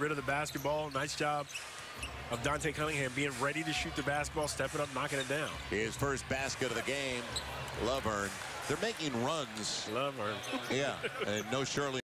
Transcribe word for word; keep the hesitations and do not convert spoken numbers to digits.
rid of the basketball. Nice job of Dante Cunningham being ready to shoot the basketball, stepping up, knocking it down. His first basket of the game. Lauvergne. They're making runs. Lauvergne. Yeah, and no Shirley.